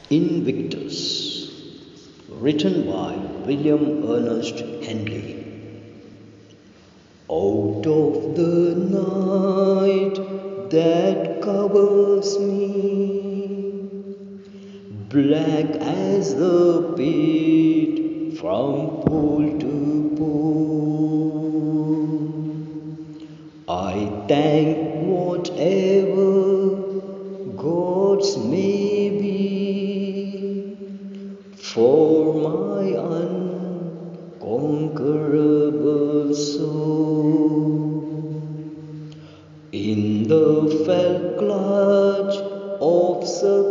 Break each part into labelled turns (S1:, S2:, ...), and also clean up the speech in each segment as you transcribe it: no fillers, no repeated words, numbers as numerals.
S1: Invictus, written by William Ernest Henley. Out of the night that covers me, black as the pit from pole to pole, I thank whatever gods may be for my unconquerable soul. In the fell clutch of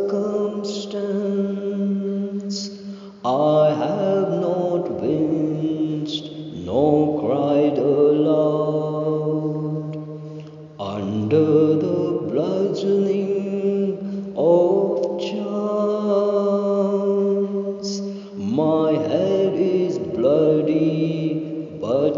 S1: circumstance, I have not winced nor cried aloud. Under the bludgeoning of chance, my head is bloody but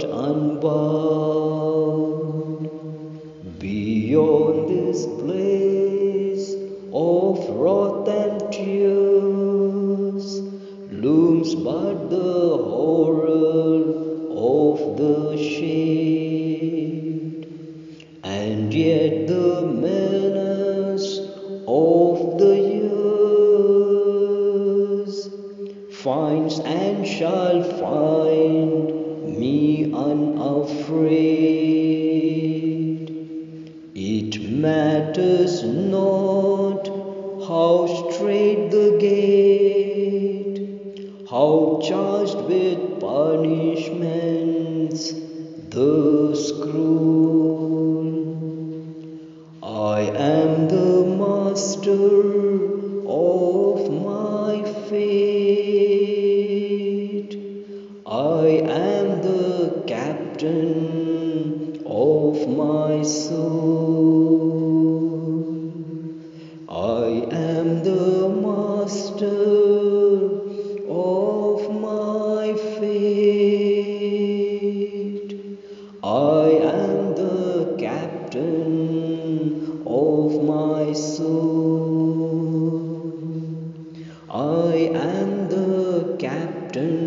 S1: unbowed. Beyond this place of wrath and tears looms but the horror of the shade, and yet the menace of the years finds and shall find me unafraid. It matters not how strait the gate, how charged with punishments the scroll. I am the master of my fate. I am the captain of my soul. I am the master of my fate. I am the captain of my soul. I am the captain